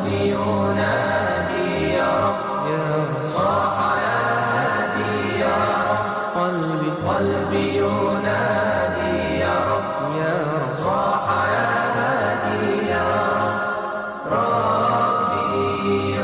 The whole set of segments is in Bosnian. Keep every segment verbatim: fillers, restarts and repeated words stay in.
قلبي ينادي يا رب صاح يا هادي يا رب قلبي قلبي ينادي يا رب يا رب صاح يا هادي يا رب ربي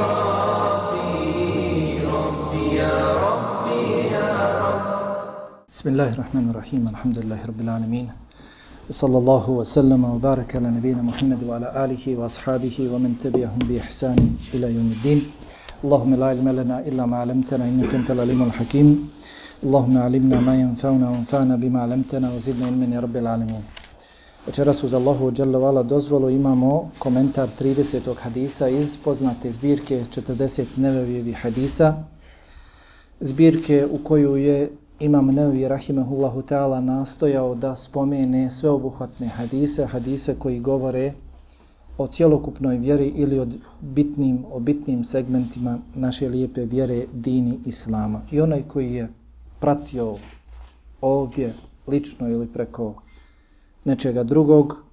ربي ربي يا ربي يا رب. بسم الله الرحمن الرحيم. الحمد لله رب العالمين. صلى الله وسلم وبارك على نبينا محمد وعلى آله وأصحابه ومن تبعهم بإحسان إلى يوم الدين. اللهم لا علم لنا إلا ما علمتنا إنك أنت العليم الحكيم. اللهم علمنا ما ينفعنا وانفعنا بما علمتنا وزدنا علما يا رب العالمين. Večeras uz Allahu dželle ve ala dozvolu imamo komentar tridesetog hadisa iz poznate zbirke četrdeset Nevevijevih hadisa, zbirke u koju je Imam Nevevi rahimehullahu ta'ala nastojao da spomene sveobuhvatne hadise, hadise koji govore o cjelokupnoj vjeri ili o bitnim, o bitnim segmentima naše lijepe vjere, dini Islama. I onaj koji je pratio ovdje lično ili preko nečega drugog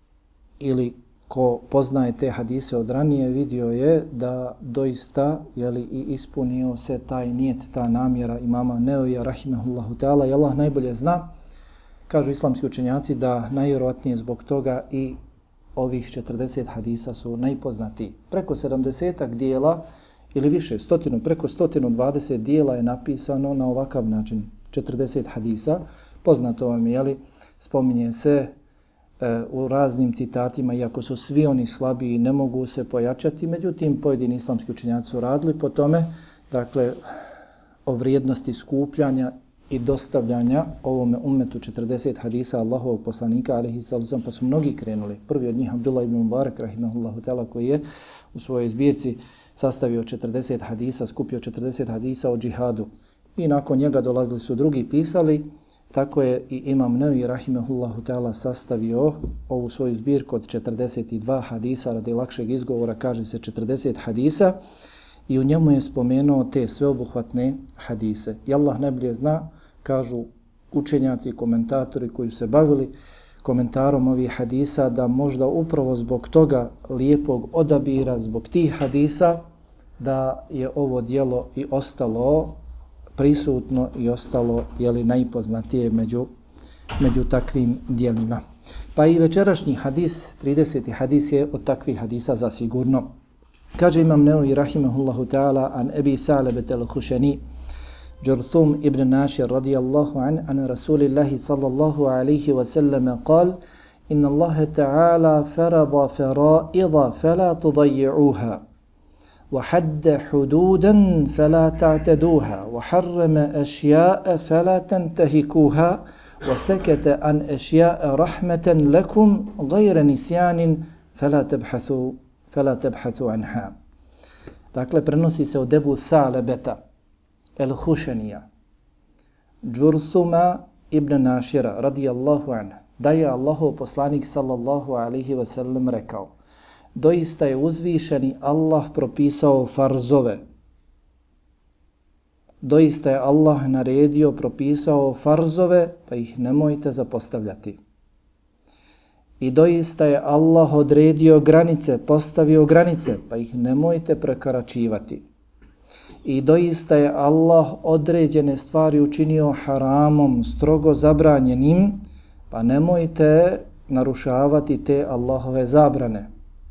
ili ko poznaje te hadise od ranije, vidio je da doista jeli, i ispunio se taj nijet, ta namjera imama Nevevija rahimehullahu ta'ala i Allah najbolje zna. Kažu islamski učenjaci da najvjerojatnije zbog toga i ovih četrdeset hadisa su najpoznatiji. Preko sedamdesetak dijela ili više, stotinu, preko sto dvadeset dijela je napisano na ovakav način, četrdeset hadisa. Poznato vam je, jeli, spominje se u raznim citatima, iako su svi oni slabiji, ne mogu se pojačati, međutim pojedini islamski učenjaci su radili po tome, dakle o vrijednosti skupljanja i dostavljanja ovome ummetu četrdeset hadisa Allahovog poslanika alejhi salatu vesselam, pa su mnogi krenuli. Prvi od njih Abdullah ibn Mubarak rahimehullahu ta'ala, koji je u svojoj zbirci sastavio četrdeset hadisa, skupio četrdeset hadisa o džihadu i nakon njega dolazili su drugi, pisali. Tako je i Imam Nevevi rahimehullahu ta'ala sastavio ovu svoju zbirku od četrdeset dva hadisa, radi lakšeg izgovora kaže se četrdeset hadisa, i u njemu je spomenuo te sveobuhvatne hadise. I Allah najbolje zna, kažu učenjaci i komentatori koji su se bavili komentarom ovih hadisa, da možda upravo zbog toga lijepog odabira, zbog tih hadisa, da je ovo djelo i ostalo prisutno i ostalo jeli, najpoznatije među, među takvim dijelima. Pa i večerašnji hadis, trideseti hadis je od takvih hadisa zasigurno. Kaže Imam Nevevi rahimehullahu ta'ala an Ebi Tha'lebet al-Khushani Jurthum ibn Našir radijallahu an an Rasulillahi sallallahu alaihi wa sallam qal inna Allahe ta'ala farada faraida fala tudajji'uha وحد حدودا فلا تعتدوها وحرم أشياء فلا تنتهكوها وسكت عن أشياء رحمة لكم غير نسيان فلا تبحثوا فلا تبحثوا عنها. Dakle, prenosi se od Ebu Tha'lebeta el-Khušanija, Džurthuma ibn Našira radijallahu anhu, da je Allahov poslanik sallallahu alaihi wa sallam rekao: doista je uzvišeni Allah propisao farzove. Doista je Allah naredio, propisao farzove, pa ih nemojte zapostavljati. I doista je Allah odredio granice, postavio granice, pa ih nemojte prekoračivati. I doista je Allah određene stvari učinio haramom, strogo zabranjenim, pa nemojte narušavati te Allahove zabrane.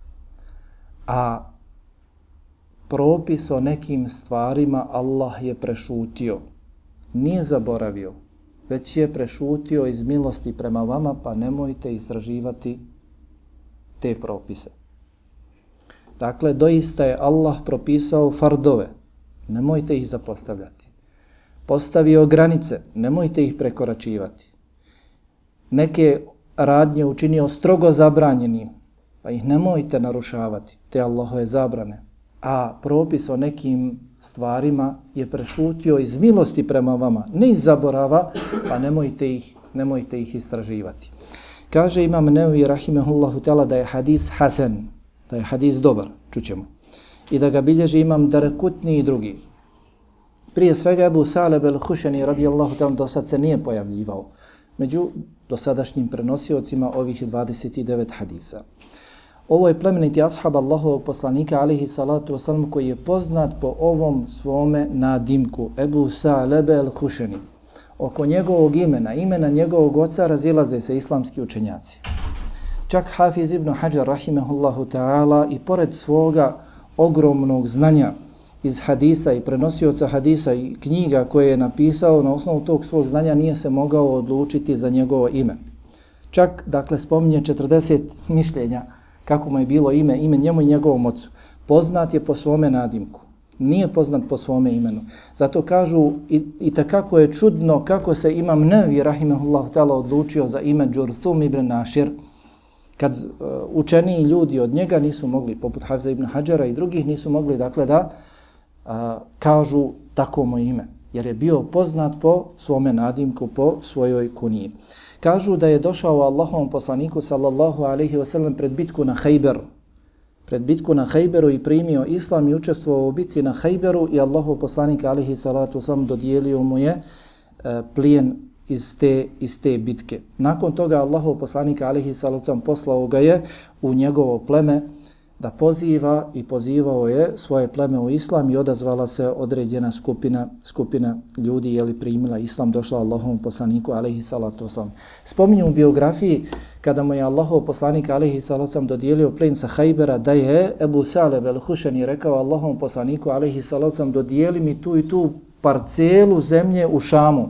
A propis o nekim stvarima Allah je prešutio, nije zaboravio, već je prešutio iz milosti prema vama, pa nemojte istraživati te propise. Dakle, doista je Allah propisao fardove, nemojte ih zapostavljati. Postavio granice, nemojte ih prekoračivati. Neke radnje učinio strogo zabranjenim, pa ih nemojte narušavati, te Allahove zabrane. A propis o nekim stvarima je prešutio iz milosti prema vama, ne iz zaborava, pa nemojte ih, nemojte ih istraživati. Kaže Imam Nevevi rahimehullahu ta'ala da je hadis hasan, da je hadis dobar, čućemo, i da ga bilježi Imam Darekutni i drugi. Prije svega Ebu Tha'leb el-Khušani radijallahu ta'ala do sad se nije pojavljivao među dosadašnjim prenosiocima ovih dvadeset devet hadisa. Ovo je plemeniti ashab Allahovog poslanika alejhi salatu vesselam koji je poznat po ovom svome nadimku Ebu Tha'lebe el-Hušeni. Oko njegovog imena, imena njegovog oca razilaze se islamski učenjaci. Čak Hafiz ibn Hajar rahimehullahu ta'ala i pored svoga ogromnog znanja iz hadisa i prenosioca hadisa i knjiga koje je napisao, na osnovu tog svog znanja nije se mogao odlučiti za njegovo ime. Čak, dakle, spominje četrdeset mišljenja kako mu je bilo ime, ime njemu i njegovom ocu. Poznat je po svome nadimku, nije poznat po svome imenu. Zato kažu i, i takako je čudno kako se Imam Nevevi rahimehullahu ta'ala odlučio za ime Džurthum ibn Našir, kad uh, učeniji ljudi od njega nisu mogli, poput Hafiza ibn Hadžara i drugih, nisu mogli dakle da uh, kažu tako mu ime, jer je bio poznat po svome nadimku, po svojoj kuniji. Kažu da je došao Allahovom poslaniku sallallahu alejhi ve sellem pred bitku na Hajberu. Pred bitku na Hajberu i primio islam i učestvovao u bitci na Hajberu i Allahov poslanik alejhi salatu vesselam dodijelio mu je uh, plijen iz te, iz te bitke. Nakon toga Allahov poslanik alejhi salatu vesselam poslao ga je u njegovo pleme da poziva i pozivao je svoje pleme u islam i odazvala se određena skupina skupina ljudi je li primila islam, došla Allahovom poslaniku alejhi salatu vesselam. Spominju u biografiji kada mu je Allahov poslanik alejhi salatu vesselam dodijelio plijen sa Hajbera da je Ebu Tha'lebe el-Hušeni rekao Allahovom poslaniku alejhi salatu vesselam dodijeli mi tu i tu parcelu zemlje u Šamu.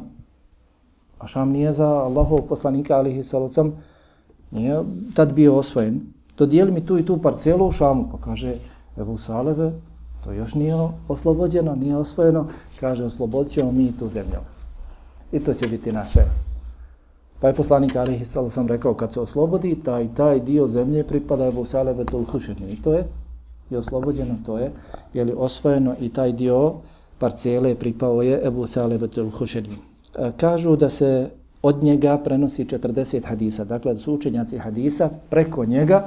A Šam nije za Allahovog poslanika alejhi salatu vesselam, nije tad bio osvojen. Dodijeli mi tu i tu parcelu u Šamu. Pa kaže Ebu Tha'lebe, to još nije oslobođeno, nije osvojeno. Kaže, oslobodit ćemo mi tu zemlju. I to će biti naše. Pa je poslanik alejhi salatu vesselam rekao, kad se oslobodi, taj taj dio zemlje pripada Ebu Tha'lebe el-Hušeni. I to je i oslobođeno, to je, je li osvojeno i taj dio parcele pripao je Ebu Tha'lebe el-Hušeni. Kažu da se od njega prenosi četrdeset hadisa, dakle da su učenjaci hadisa preko njega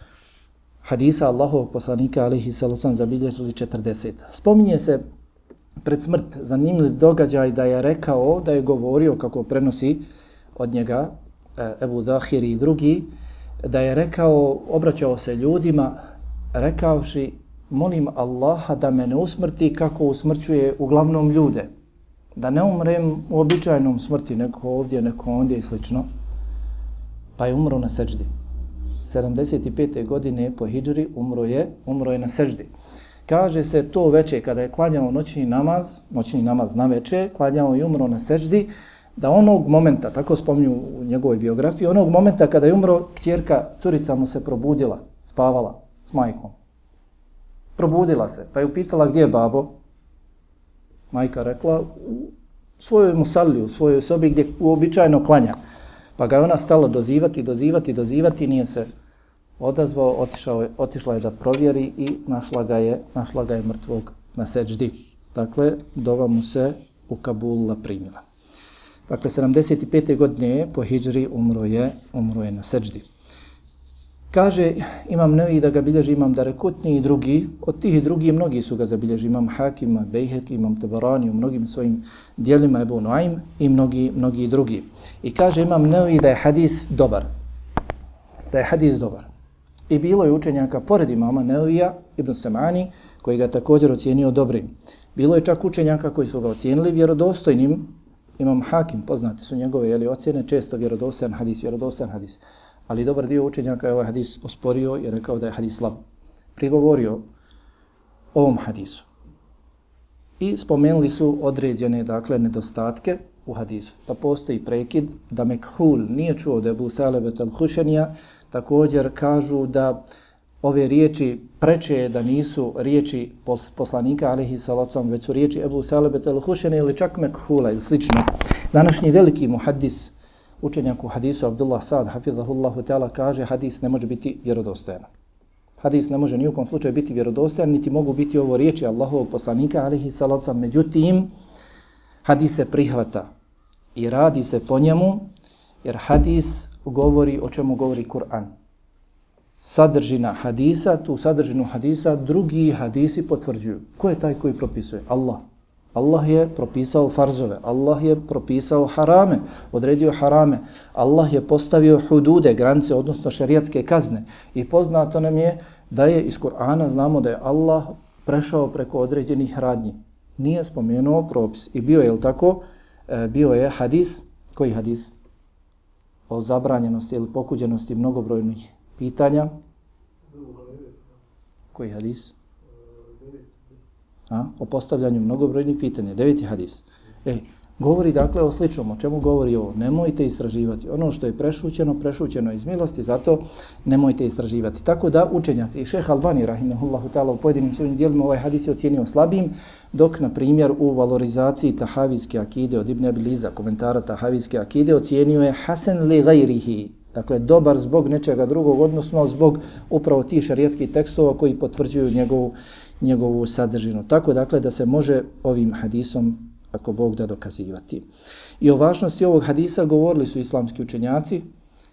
hadisa Allahovog poslanika alejhi salatu vesselam zabilježili četrdeset. Spominje se pred smrt zanimljiv događaj da je rekao, da je govorio kako prenosi od njega Ebu Dahir i drugi, da je rekao, obraćao se ljudima rekavši molim Allaha da me ne usmrti kako usmrćuje uglavnom ljude. Da ne umrem u običajnom smrti, neko ovdje, neko ondje i slično. Pa je umro na seđdi. sedamdeset pete godine po hidžri umro je, umro je na seđdi. Kaže se to veče kada je klanjao noćni namaz, noćni namaz na veče, klanjao i umro na seđdi, da onog momenta, tako spominju u njegovoj biografiji, onog momenta kada je umro, kćerka, curica mu se probudila, spavala s majkom. Probudila se, pa je upitala gdje je babo. Majka rekla u svojoj musalli, u svojoj sobi gdje uobičajeno klanja. Pa ga je ona stala dozivati, dozivati, dozivati, nije se odazvao, otišao je, otišla je da provjeri i našla ga je, našla ga je mrtvog na seđdi. Dakle, dova mu se u Kabula primila. Dakle, sedamdeset pete godine po hidžri umro je, umro je na seđdi. Kaže Imam Nevevi da ga bilježi Imam Darekutni i drugi, od tih i drugi mnogi su ga zabilježi, Imam Hakim, Bejheki, Imam Tabarani u mnogim svojim dijelima, Ebu Nuaym i mnogi, mnogi drugi. I kaže Imam Nevevi da je hadis dobar. Da je hadis dobar. I bilo je učenjaka pored Imama Nevevija, Ibn Semani, koji ga također ocijenio dobrim. Bilo je čak učenjaka koji su ga ocijenili vjerodostojnim. Imam Hakim, poznate su njegove jeli, ocjene, često vjerodostojan hadis, vjerodostojan hadis. Ali dobar dio učenjaka je ovaj hadis osporio i rekao da je hadis slab. Prigovorio ovom hadisu. I spomenuli su određene, dakle, nedostatke u hadisu. Da postoji prekid, da Mekhul nije čuo da je Ebu Tha'lebe el-Hušenija. Također kažu da ove riječi preče da nisu riječi poslanika alejhi salatu vesselam, već su riječi Ebu Tha'lebe el-Hušenija ili čak Mekhula ili slično. Današnji veliki muhaddis, učenjak u hadisu Abdullah Sa'd, hafidhahullahu ta'ala, kaže hadis ne može biti vjerodostojan. Hadis ne može ni u kom slučaju biti vjerodostojan, niti mogu biti ovo riječi Allahovog poslanika alejhi salatu vesselam. Međutim, hadis se prihvata i radi se po njemu, jer hadis govori o čemu govori Kur'an. Sadržina hadisa, tu sadržinu hadisa drugi hadisi potvrđuju. Ko je taj koji propisuje? Allah. Allah je propisao farzove, Allah je propisao harame, odredio harame, Allah je postavio hudude, granice, odnosno šerijatske kazne. I poznato nam je da je iz Kur'ana, znamo da je Allah prešao preko određenih radnji. Nije spomenuo propis. I bio je, jel tako, e, bio je hadis, koji hadis? O zabranjenosti ili pokuđenosti mnogobrojnih pitanja. Koji hadis? A? O postavljanju mnogobrojnih pitanja. Deveti hadis. E, govori dakle o sličnom. O čemu govori ovo? Nemojte istraživati. Ono što je prešućeno, prešućeno iz milosti, zato nemojte istraživati. Tako da učenjaci i šejh Albani, rahimehullahu ta'ala, u pojedinim svojim dijelima ovaj hadis je ocijenio slabim, dok, na primjer, u valorizaciji tahavijske akide od Ibn Abil Iza, komentara tahavijske akide, ocijenio je hasan li gajrihi. Dakle, dobar zbog nečega drugog, odnosno zbog upravo tih šarijatskih tekstova koji potvrđuju njegovu, njegovu sadržinu. Tako, dakle, da se može ovim hadisom, ako Bog da, dokazivati. I o važnosti ovog hadisa govorili su islamski učenjaci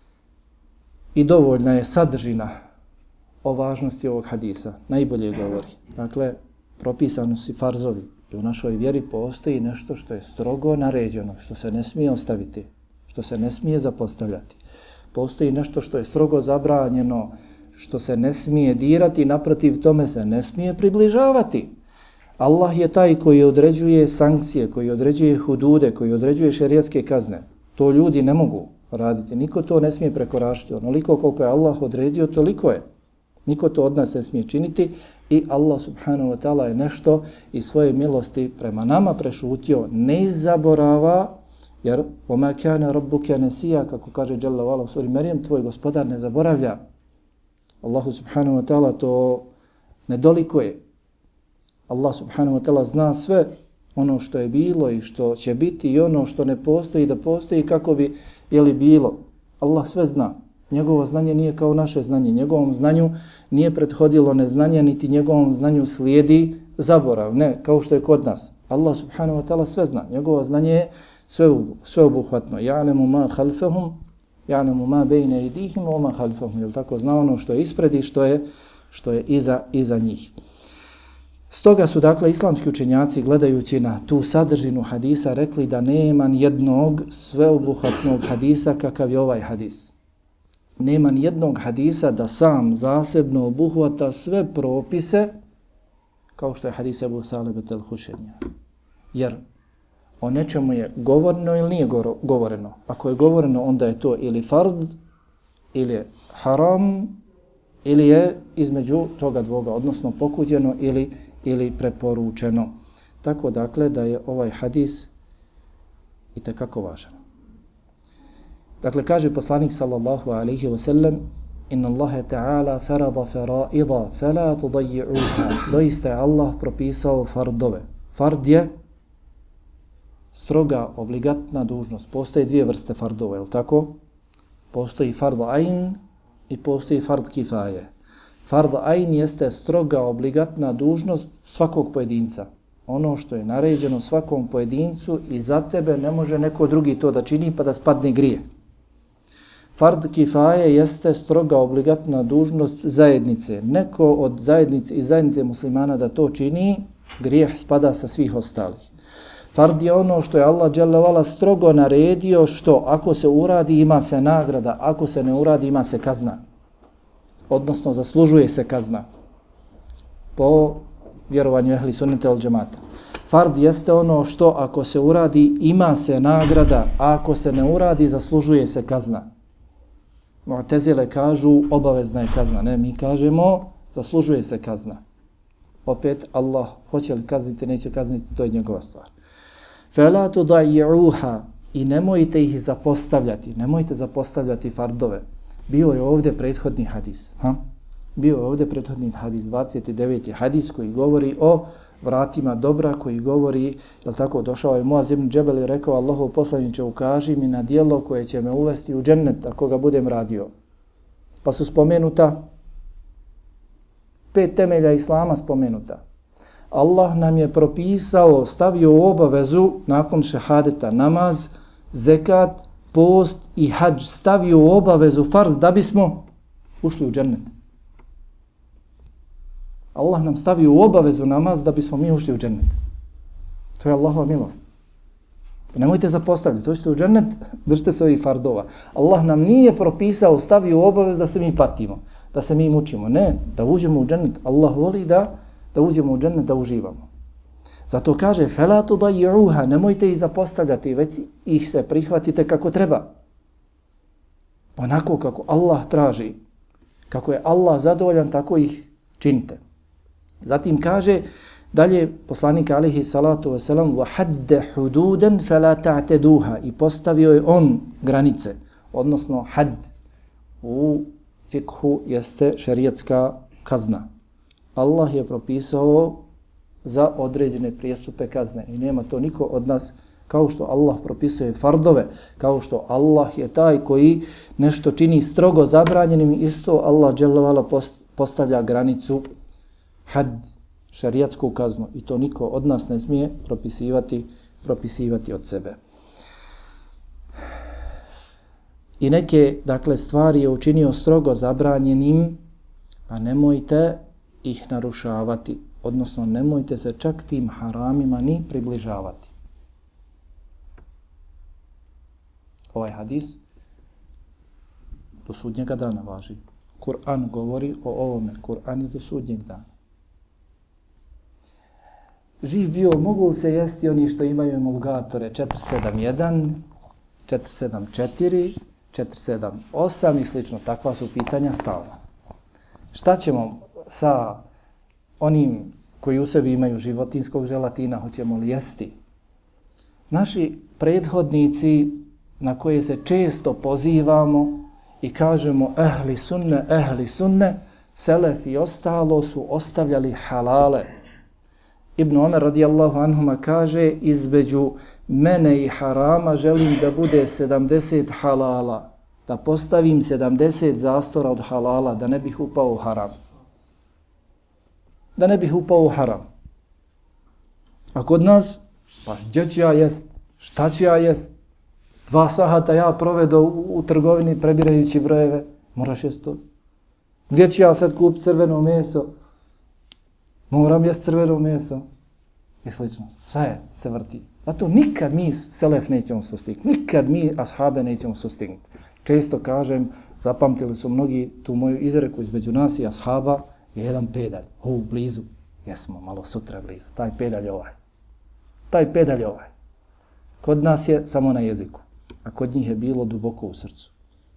i dovoljna je sadržina o važnosti ovog hadisa. Najbolje govori. Dakle, propisano si farzovi. I u našoj vjeri postoji nešto što je strogo naređeno, što se ne smije ostaviti, što se ne smije zapostavljati. Postoji nešto što je strogo zabranjeno, što se ne smije dirati, naprotiv tome se ne smije približavati. Allah je taj koji određuje sankcije, koji određuje hudude, koji određuje šerijatske kazne. To ljudi ne mogu raditi. Niko to ne smije prekoračiti. Onoliko koliko je Allah odredio, toliko je. Niko to od nas ne smije činiti i Allah subhanahu wa ta'ala je nešto iz svoje milosti prema nama prešutio, ne zaborava, jer وَمَا كَانَ رَبُّكَ نَسِيًّا, kako kaže Jalla wa'ala u suri Merijem, tvoj gospodar ne zaboravlja. Allahu subhanahu wa ta'ala to ne dolikuje. Allah subhanahu wa ta'ala zna sve ono što je bilo i što će biti i ono što ne postoji da postoji kako bi je li bilo. Allah sve zna. Njegovo znanje nije kao naše znanje. Njegovom znanju nije prethodilo neznanje, niti njegovom znanju slijedi zaborav. Ne, kao što je kod nas. Allah subhanahu wa ta'ala sve zna. Njegovo znanje je sve, sve obuhvatno. Ja'lemu ma khalfahum, ja'lemu ma bejne idihim, o ma khalfahum. Jel tako, zna ono što je ispred i što je, što je iza, iza njih. Stoga su, dakle, islamski učenjaci, gledajući na tu sadržinu hadisa, rekli da nema jednog sveobuhvatnog hadisa kakav je ovaj hadis. Nema jednog hadisa da sam zasebno obuhvata sve propise kao što je hadis Ebu Salebet el-Hušenja. Jer o nečemu je govoreno ili nije govoreno. Ako je govoreno, onda je to ili fard, ili je haram, ili je između toga dvoga, odnosno pokuđeno ili, ili preporučeno. Tako, dakle, da je ovaj hadis itekako važan. Dakle, kaže poslanik sallallahu alaihi wa sallam: Inna Allahe ta'ala farada faraida, fala tudayyi'uha. Doista je Allah propisao fardove. Fard je stroga, obligatna dužnost. Postoje dvije vrste fardova, je li tako? Postoji fard ain i postoji fard kifaje. Fard ain jeste stroga, obligatna dužnost svakog pojedinca. Ono što je naređeno svakom pojedincu i za tebe ne može neko drugi to da čini pa da spadne grije. Fard kifaje jeste stroga, obligatna dužnost zajednice. Neko od zajednice i zajednice muslimana da to čini, grijeh spada sa svih ostalih. Fard je ono što je Allah dželle vala strogo naredio, što ako se uradi ima se nagrada, ako se ne uradi ima se kazna. Odnosno zaslužuje se kazna po vjerovanju ehli sunneta wal džemata. Fard jeste ono što ako se uradi ima se nagrada, a ako se ne uradi zaslužuje se kazna. Mu'tezile kažu obavezna je kazna. Ne, mi kažemo zaslužuje se kazna. Opet Allah hoće li kazniti, neće kazniti, to je njegova stvar. Fela tudayyi'uha, i nemojte ih zapostavljati, nemojte zapostavljati fardove. Bio je ovdje prethodni hadis. Ha? Bio je ovdje prethodni hadis, dvadeset deveti hadis koji govori o vratima dobra, koji govori, jel tako, došao je Muaz ibn Džebel i rekao: Allahov poslaniče, ukaži mi na djelo koje će me uvesti u džennet ako ga budem radio. Pa su spomenuta pet temelja islama spomenuta. Allah nam je propisao, stavio u obavezu nakon šehadeta namaz, zekat, post i hadž, stavio u obavezu farz da bismo ušli u džennet. Allah nam stavio u obavezu namaz da bismo mi ušli u džennet. To je Allahova milost. Pa nemojte zapostavljati, to ćete u džennet, držite se ovih fardova. Allah nam nije propisao, stavio obavez da se mi patimo, da se mi mučimo. Ne, da uđemo u džennet. Allah voli da, da uđemo u džennet, da uživamo. Zato kaže, فَلَا تُضَيِّعُوهَا, nemojte ih zapostavljati, već ih se prihvatite kako treba. Onako kako Allah traži, kako je Allah zadovoljan, tako ih činite. Zatim kaže, dalje poslanik alihi salatu wasalam, وَحَدَّ حُدُودًا فَلَا تَعْتَدُوهَا, i postavio je on granice, odnosno had u fikhu jeste šerijatska kazna. Allah je propisao za određene prijestupe kazne i nema to niko od nas, kao što Allah propisuje fardove, kao što Allah je taj koji nešto čini strogo zabranjenim, isto Allah dželle postavlja granicu had, šarijatsku kaznu, i to niko od nas ne smije propisivati, propisivati od sebe. I neke, dakle, stvari je učinio strogo zabranjenim, a nemojte ih narušavati, odnosno nemojte se čak tim haramima ni približavati. Ovaj hadis do sudnjega dana važi. Kur'an govori o ovome, Kur'an je do sudnjeg dana. Živ bio, mogu se jesti oni što imaju emulgatore četiri sedam jedan, četiri sedam četiri, četiri sedam osam i slično. Takva su pitanja stalna. Šta ćemo sa onim koji u sebi imaju životinskog želatina, hoćemo li jesti? Naši prethodnici na koje se često pozivamo i kažemo ehli sunne, ehli sunne, selef i ostalo su ostavljali halale. Ibn Omer radijallahu anhuma kaže, između mene i harama želim da bude sedamdeset halala, da postavim sedamdeset zastora od halala, da ne bih upao u haram. Da ne bih upao u haram. A kod nas, pa gdje ću ja jest? Šta ću ja jest? Dva sahata ja provedo u, u trgovini prebirajući brojeve, moraš jest to. Gdje ću ja sad kupiti crveno meso? Moram jest crveno meso. I slično. Sve se vrti. Zato nikad mi selef nećemo sustignuti. Nikad mi ashabe nećemo sustignuti. Često kažem, zapamtili su mnogi tu moju izreku između nas i ashaba, je jedan pedalj. O, blizu. Jesmo, malo sutra blizu. Taj pedalj je ovaj. Taj pedalj je ovaj. Kod nas je samo na jeziku. A kod njih je bilo duboko u srcu.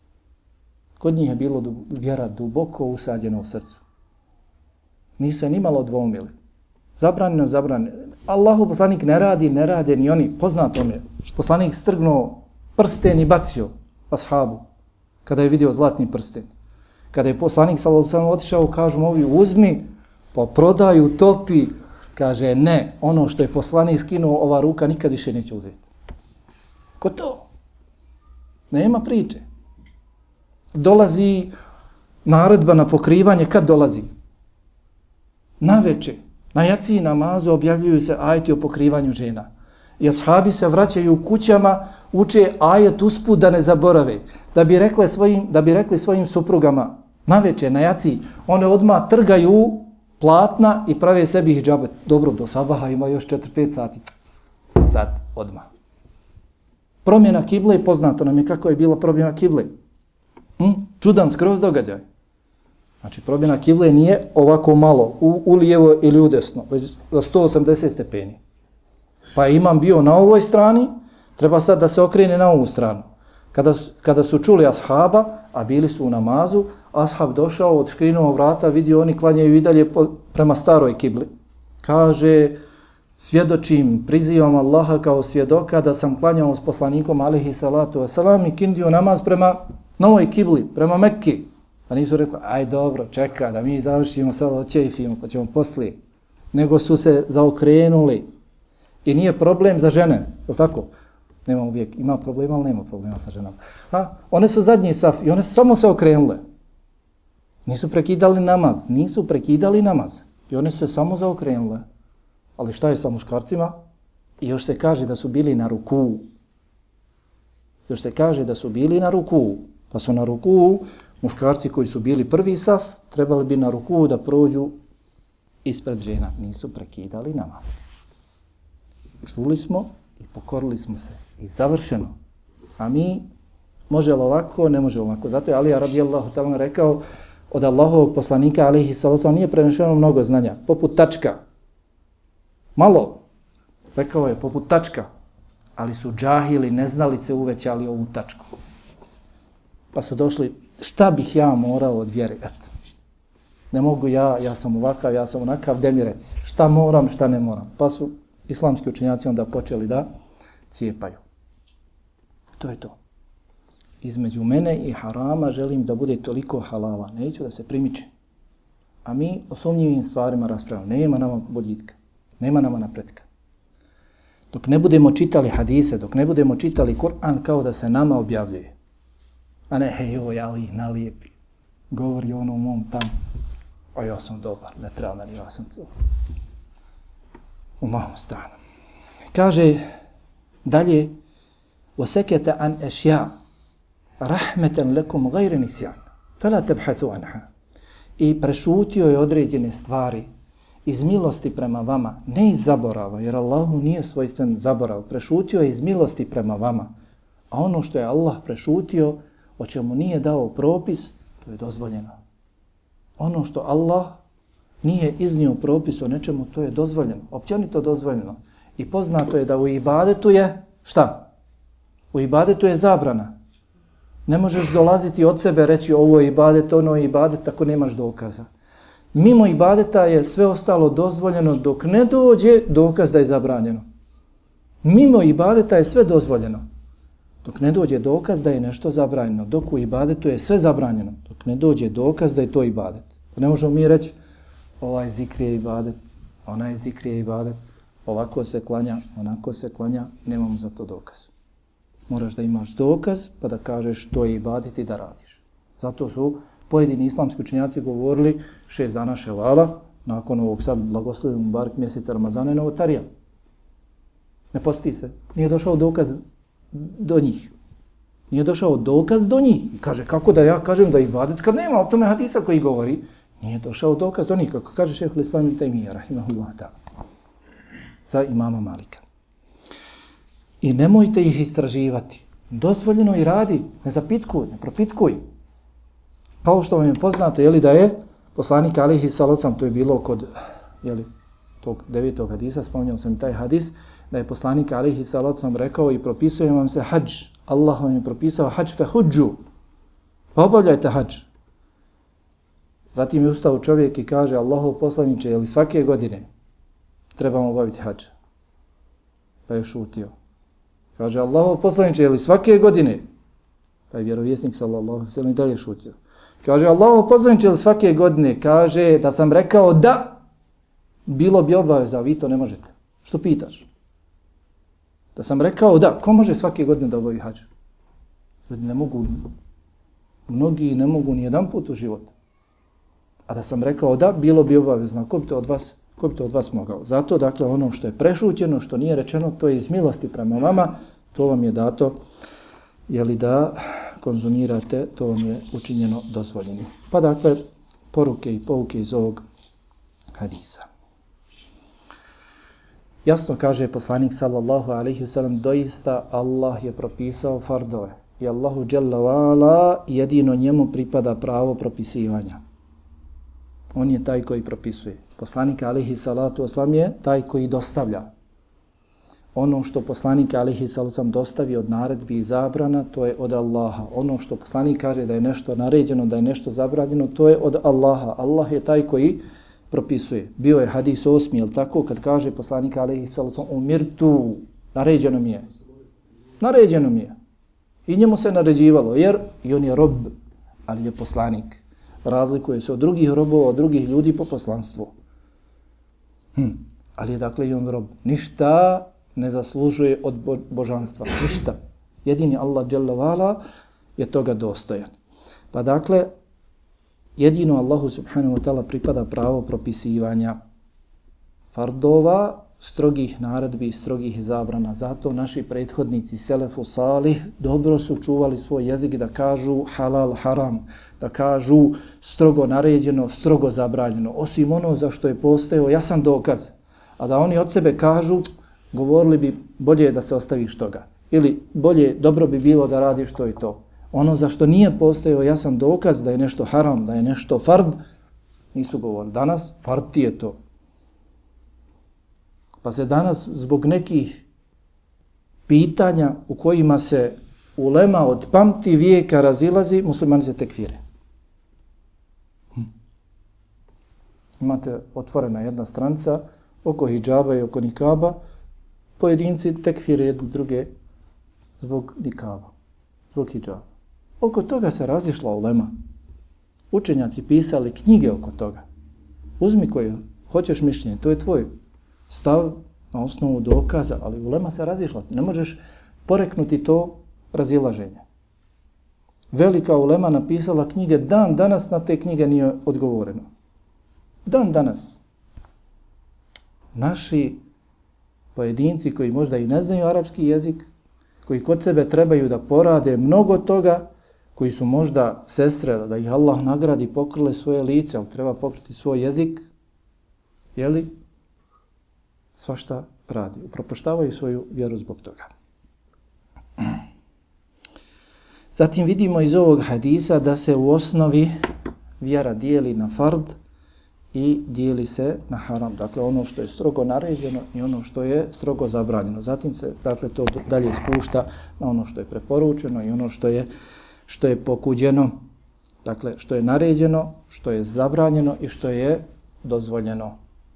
Kod njih je bilo dub, vjera duboko usađena u srcu. Nisu se nimalo dvoumili. Zabranjeno, zabranjeno. Allahu poslanik ne radi, ne rade ni oni. Poznato mi je. Poslanik strgnuo prsten i bacio ashabu kada je vidio zlatni prsten. Kada je poslanik sallallahu alejhi ve sellem otišao, kažu mu ovi uzmi, pa prodaju, topi. Kaže ne, ono što je poslanik skinuo, ova ruka nikad više neće uzeti. Ko to? Nema priče. Dolazi naredba na pokrivanje, kad dolazi? Na večer, na jaciji namazu objavljuju se ajeti o pokrivanju žena. I ashabi se vraćaju u kućama, uče ajet usput da ne zaborave. Da bi rekli svojim, da bi rekli svojim suprugama, na večer, na jaciji, one odmah trgaju platna i prave sebi hidžabe. Dobro, do sabaha ima još četiri pet sati. Sad, odmah. Promjena kible, poznato nam je kako je bila promjena kible. Hm? Čudan skroz događaj. Znači, promjena kible nije ovako malo, u, u lijevo ili u desno, već za sto osamdeset stepeni. Pa imam bio na ovoj strani, treba sad da se okrene na ovu stranu. Kada, kada su čuli ashaba, a bili su u namazu, ashab došao, odškrinuo vrata, vidio oni klanjaju i dalje po, prema staroj kibli. Kaže, svjedočim, prizivam Allaha kao svjedoka da sam klanjao s poslanikom alihi salatu wasalam i kindio namaz prema novoj kibli, prema Mekki. Pa nisu rekli, aj dobro, čeka da mi završimo sad očejfimo, pa ćemo poslije. Nego su se zaokrenuli. I nije problem za žene, je li tako? Nema uvijek, ima problema, ali nema problema sa ženama. A, one su zadnji saf i one su samo se okrenule. Nisu prekidali namaz, nisu prekidali namaz. I one su se samo zaokrenule. Ali šta je sa muškarcima? I još se kaže da su bili na ruku. Još se kaže da su bili na ruku. Pa su na ruku, muškarci koji su bili prvi saf, trebali bi na ruku da prođu ispred žena. Nisu prekidali namaz. čuli smo i pokorili smo se. I završeno. A mi, može li ovako, ne može ovako. Zato je Alija radijallahu ta'ala rekao, od Allahovog poslanika, alejhi salatu, nije prenešeno mnogo znanja. Poput tačka. Malo. Rekao je, poput tačka. Ali su džahili, neznalice uvećali ovu tačku. Pa su došli, šta bih ja morao od vjere? Eto. Ne mogu ja, ja sam ovakav, ja sam onakav, gdje mi reci. Šta moram, šta ne moram. Pa su islamski učenjaci onda počeli da cijepaju. To je to. Između mene i harama želim da bude toliko halala. Neću da se primiče. A mi o sumnjivim stvarima raspravljamo. Nema nama boljitka. Nema nama napretka. Dok ne budemo čitali hadise, dok ne budemo čitali Kur'an kao da se nama objavljuje. A ne, hej, ovo ja li nalijepi. Govori ono u mom tamo. A ja sam dobar, ne treba meni, ja sam to. U mom stanu. Kaže dalje, وَسَكَتَ عَنْ أَشْيَاءَ رَحْمَةً لَكُمْ غَيْرِ نِسْيَانَ فَلَا تَبْحَثُوا عَنْهَا. I prešutio je određene stvari iz milosti prema vama, ne iz zaborava, jer Allahu nije svojstven zaborav. Prešutio je iz milosti prema vama. A ono što je Allah prešutio, o čemu nije dao propis, to je dozvoljeno. Ono što Allah nije iznio propis o nečemu, to je dozvoljeno. Općenito dozvoljeno. I poznato je da u ibadetu je, šta? U ibadetu je zabrana. Ne možeš dolaziti od sebe reći ovo je ibadet, ono je ibadet, ako nemaš dokaza. Mimo ibadeta je sve ostalo dozvoljeno dok ne dođe dokaz da je zabranjeno. Mimo ibadeta je sve dozvoljeno. Dok ne dođe dokaz da je nešto zabranjeno. Dok u ibadetu je sve zabranjeno. Dok ne dođe dokaz da je to ibadet. Ne možemo mi reći ovaj zikr je ibadet, onaj zikr je ibadet, ovako se klanja, onako se klanja, nemamo za to dokaz. Moraš da imaš dokaz pa da kažeš to je ibadet i da radiš. Zato su pojedini islamski učenjaci govorili šest dana ševala, nakon ovog sad blagoslovimo Mubarek mjeseca Ramazana je novotarija. Ne posti se. Nije došao dokaz do njih. Nije došao dokaz do njih. I kaže, kako da ja kažem da ibadet kad nema o tome hadisa koji govori. Nije došao dokaz do njih, kako kaže šejh al-Islam ibn Tejmija, rahimahullah ta'ala. Za imama Malika. I nemojte ih istraživati. Dozvoljeno i radi. Ne zapitkuj, ne propitkuj. Kao što vam je poznato, jeli da je poslanik alejhi salatu, to je bilo kod jeli, tog devetog hadisa, spominjao sam taj hadis, da je poslanik alejhi salatu rekao i propisuje vam se hadž. Allah vam je propisao hadž fe hudžu. Pa obavljajte hadž. Zatim je ustao čovjek i kaže, Allahov poslaniče, je li svake godine trebamo obaviti hadž? Pa je šutio. Kaže, Allahov poslaniče, je li svake godine? Pa je vjerovjesnik sallallahu alejhi ve sellem i dalje šutio. Kaže, Allahov poslaniče, je li svake godine? Kaže, da sam rekao da, bilo bi obaveza, vi to ne možete. Što pitaš? Da sam rekao da, ko može svake godine da obavi hadž? Ljudi ne mogu, mnogi ne mogu ni jedan put u životu. A da sam rekao da, bilo bi obavezno. Ko bi to od vas, ko bi to od vas mogao? Zato, dakle, ono što je prešućeno, što nije rečeno, to je iz milosti prema vama, to vam je dato, jeli da konzumirate, to vam je učinjeno dozvoljenim. Pa dakle, poruke i pouke iz ovog hadisa. Jasno kaže poslanik sallallahu alejhi ve sellem, doista Allah je propisao fardove. I Allahu dželle ve ala jedino njemu pripada pravo propisivanja. On je taj koji propisuje. Poslanik alejhi salatu vesselam je taj koji dostavlja. Ono što poslanik alejhi salatu vesselam dostavi od naredbi i zabrana, to je od Allaha. Ono što poslanik kaže da je nešto naređeno, da je nešto zabranjeno, to je od Allaha. Allah je taj koji propisuje. Bio je hadis osmi, jel tako, kad kaže poslanik alejhi salatu vesselam, umirtu, naređeno mi je. Naređeno mi je. I njemu se naređivalo, jer i on je rob, ali je poslanik. Razlikuje se od drugih robova, od drugih ljudi po poslanstvu. Hm. Ali je dakle i on rob. Ništa ne zaslužuje od bo božanstva. Ništa. Jedini Allah dželle ve ala je toga dostojan. Pa dakle, jedino Allahu subhanahu wa ta'ala pripada pravo propisivanja fardova, strogih naredbi i strogih zabrana. Zato naši prethodnici, selefu salih, dobro su čuvali svoj jezik da kažu halal, haram, da kažu strogo naređeno, strogo zabranjeno, osim ono za što je postojao jasan dokaz. A da oni od sebe kažu govorili bi bolje je da se ostaviš toga. Ili bolje, dobro bi bilo da radiš to i to. Ono za što nije postojao jasan dokaz da je nešto haram, da je nešto fard, nisu govorili. Danas fard ti je to. Pa se danas zbog nekih pitanja u kojima se ulema od pamti vijeka razilazi, muslimani se tekfire. Hm. Imate otvorena jedna stranica oko hidžaba i oko nikaba, pojedinci tekfire jedne druge zbog nikaba, zbog hidžaba. Oko toga se razišla ulema. Učenjaci pisali knjige oko toga. Uzmi koji hoćeš mišljenje, to je tvoj stav na osnovu dokaza, ali ulema se razišla. Ne možeš poreknuti to razilaženje. Velika ulema napisala knjige, dan danas na te knjige nije odgovoreno. Dan danas. Naši pojedinci koji možda i ne znaju arapski jezik, koji kod sebe trebaju da porade mnogo toga, koji su možda sestre, da ih Allah nagradi, pokrile svoje lice, ali treba pokriti svoj jezik, jeli? Svašta radi. Upropaštavaju svoju vjeru zbog toga. Zatim vidimo iz ovog hadisa da se u osnovi vjera dijeli na fard i dijeli se na haram. Dakle, ono što je strogo naređeno i ono što je strogo zabranjeno. Zatim se, dakle, to dalje spušta na ono što je preporučeno i ono što je, što je pokuđeno. Dakle, što je naređeno, što je zabranjeno i što je dozvoljeno.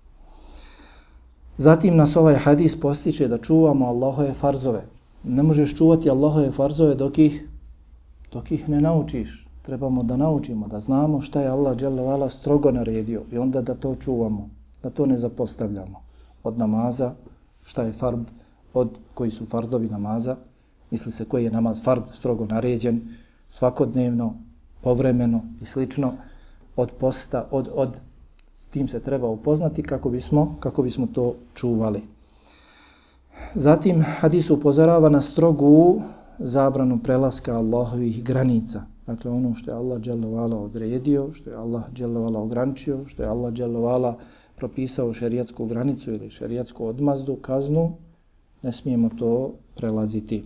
Zatim nas ovaj hadis postiče da čuvamo Allahove farzove. Ne možeš čuvati Allahove farzove dok ih, dok ih ne naučiš. Trebamo da naučimo, da znamo šta je Allah dželle ve ala strogo naredio i onda da to čuvamo, da to ne zapostavljamo. Od namaza, šta je fard, od koji su fardovi namaza, misli se koji je namaz fard strogo naređen, svakodnevno, povremeno i slično, od posta, od, od, s tim se treba upoznati kako bismo, kako bismo to čuvali. Zatim hadis upozorava na strogu zabranu prelaska Allahovih granica. Dakle, ono što je Allah dželle ve ala odredio, što je Allah dželle ve ala ograničio, što je Allah dželle ve ala propisao šerijatsku granicu ili šerijatsku odmazdu, kaznu, ne smijemo to prelaziti.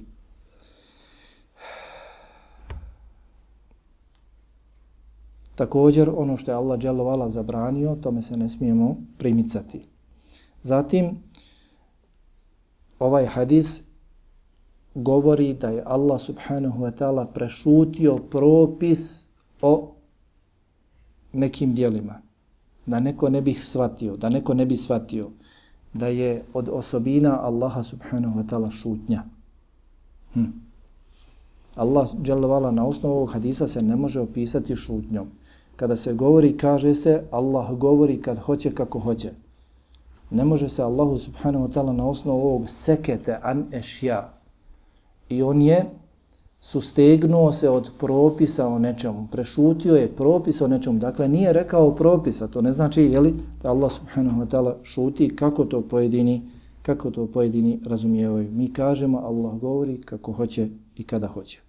Također, ono što je Allah dželle ve ala zabranio, tome se ne smijemo primicati. Zatim, ovaj hadis govori da je Allah subhanahu wa ta'ala prešutio propis o nekim dijelima. Da neko ne bi shvatio, da neko ne bi shvatio da je od osobina Allaha subhanahu wa ta'ala šutnja. Hm. Allah dželle ve ala na osnovu ovog hadisa se ne može opisati šutnjom. Kada se govori, kaže se Allah govori kad hoće kako hoće. Ne može se Allahu subhanahu wa ta'ala na osnovu ovog sekete an ešja. I on je sustegnuo se od propisa o nečemu. Prešutio je propis o nečemu. Dakle, nije rekao propisa. To ne znači, jeli, da Allah subhanahu wa ta'ala šuti kako to pojedini, kako to pojedini razumijevaju. Mi kažemo, Allah govori kako hoće i kada hoće.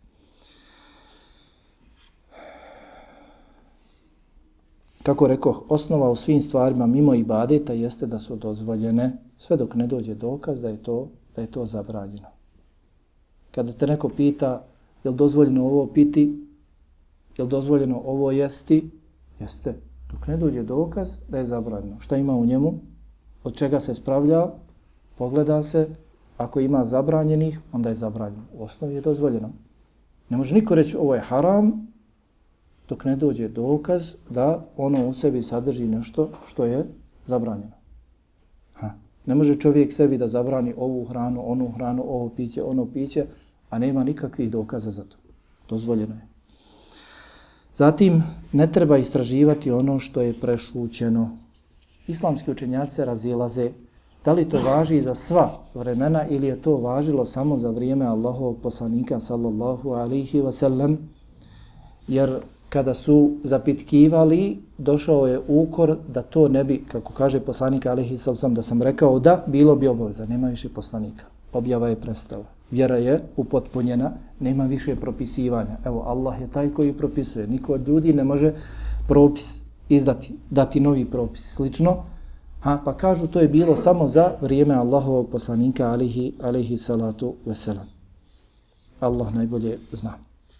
Kako rekoh, osnova u svim stvarima mimo ibadeta jeste da su dozvoljene sve dok ne dođe dokaz da je to, da je to zabranjeno. Kada te neko pita je li dozvoljeno ovo piti, je li dozvoljeno ovo jesti, jeste. Dok ne dođe dokaz da je zabranjeno. Šta ima u njemu? Od čega se spravlja? Pogleda se. Ako ima zabranjenih, onda je zabranjeno. U osnovi je dozvoljeno. Ne može niko reći ovo je haram dok ne dođe dokaz da ono u sebi sadrži nešto što je zabranjeno. Ha. Ne može čovjek sebi da zabrani ovu hranu, onu hranu, ovo piće, ono piće, a nema nikakvih dokaza za to. Dozvoljeno je. Zatim, ne treba istraživati ono što je prešućeno. Islamski učenjaci se razilaze da li to važi za sva vremena ili je to važilo samo za vrijeme Allahovog poslanika sallallahu alaihi wa sallam, jer kada su zapitkivali, došao je ukor da to ne bi, kako kaže poslanik alejhi sallam, da sam rekao da, bilo bi obaveza, nema više poslanika. Objava je prestala. Vjera je upotpunjena, nema više propisivanja. Evo, Allah je taj koji propisuje. Niko od ljudi ne može propis izdati, dati novi propis. Slično, Ha, pa kažu to je bilo samo za vrijeme Allahovog poslanika alihi, alihi salatu veselam. Allah najbolje zna.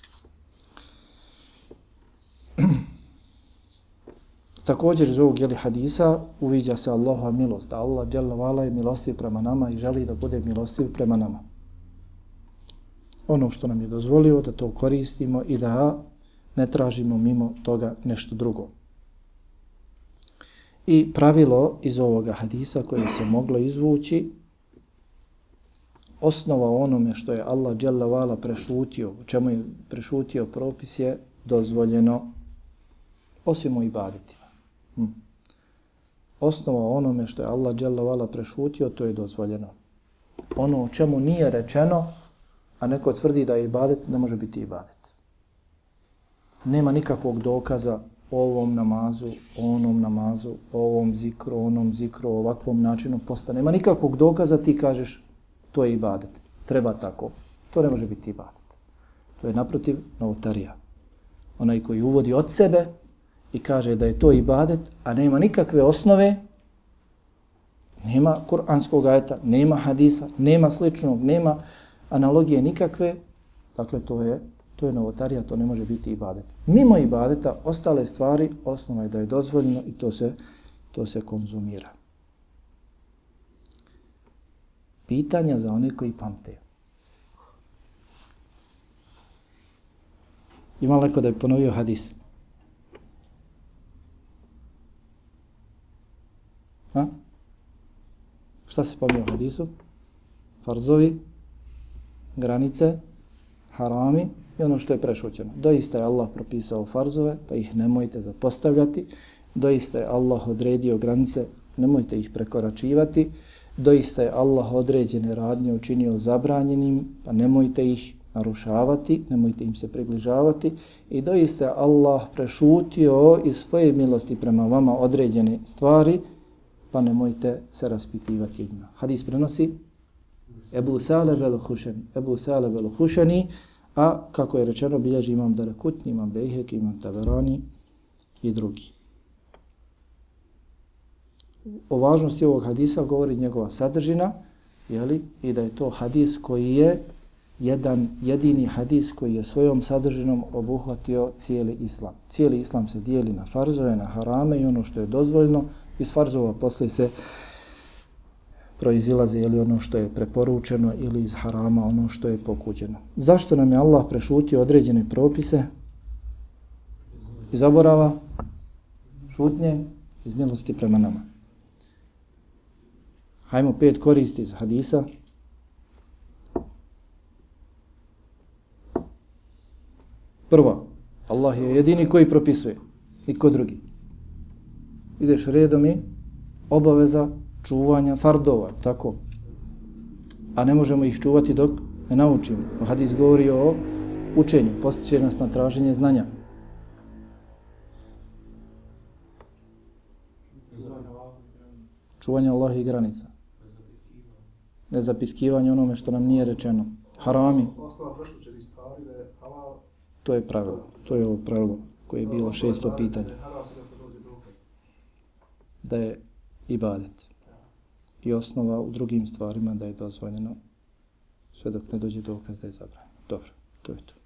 Također iz ovog jeli hadisa uviđa se Allahova milost, da Allah dželle vala je milostiv prema nama i želi da bude milostiv prema nama. Ono što nam je dozvolio da to koristimo i da ne tražimo mimo toga nešto drugo. I pravilo iz ovoga hadisa koje se moglo izvući, osnova onome što je Allah dželle vala prešutio, u čemu je prešutio propis je dozvoljeno, osim u ibadetima. Hm. Osnova onome što je Allah dželle vala prešutio, to je dozvoljeno. Ono o čemu nije rečeno, a neko tvrdi da je ibadet, ne može biti ibadet. Nema nikakvog dokaza o ovom namazu, o onom namazu, o ovom zikru, o onom zikru, o ovakvom načinu posta. Nema nikakvog dokaza, ti kažeš to je ibadet. Treba tako. To ne može biti ibadet. To je naprotiv novotarija. Onaj koji uvodi od sebe i kaže da je to ibadet, a nema nikakve osnove, nema kuranskog ajeta, nema hadisa, nema sličnog, nema analogije nikakve, dakle to je to je novotarija, to ne može biti ibadet. Mimo ibadeta, ostale stvari, osnova je da je dozvoljeno i to se, to se konzumira. Pitanja za one koji pamte. Ima li neko da je ponovio hadis? Ha? Šta se spominje u hadisu? Farzovi, granice, harami i ono što je prešućeno. Doista je Allah propisao farzove, pa ih nemojte zapostavljati. Doista je Allah odredio granice, nemojte ih prekoračivati. Doista je Allah određene radnje učinio zabranjenim, pa nemojte ih narušavati, nemojte im se približavati. I doista je Allah prešutio iz svoje milosti prema vama određene stvari, pa nemojte se raspitivati njima. Hadis prenosi Ebu Salebe al-Hušani. Ebu Salebe al-Hušani, a kako je rečeno, bilježi imam Darakutni, imam Bejhek, imam Taberani i drugi. O važnosti ovog hadisa govori njegova sadržina, jeli, i da je to hadis koji je jedan jedini hadis koji je svojom sadržinom obuhvatio cijeli islam. Cijeli islam se dijeli na farzove, na harame i ono što je dozvoljeno. Iz farzova poslije se proizilaze ili ono što je preporučeno ili iz harama ono što je pokuđeno. Zašto nam je Allah prešutio određene propise? Iz zaborava, šutnje, iz milosti prema nama. Hajmo pet koristi iz hadisa. Prvo, Allah je jedini koji propisuje, niko drugi. Ideš redom i obaveza čuvanja fardova, tako. A ne možemo ih čuvati dok ne naučimo. Hadis govori o učenju, postiče nas na traženje znanja. Čuvanje Allahovih granica. Nezapitkivanje onome što nam nije rečeno. Harami. To je pravilo. To je ovo pravilo koje je bilo šesto pitanje. Da je ibadet. I osnova u drugim stvarima da je dozvoljeno sve dok ne dođe dokaz da je zabranjeno. Dobro, to je to.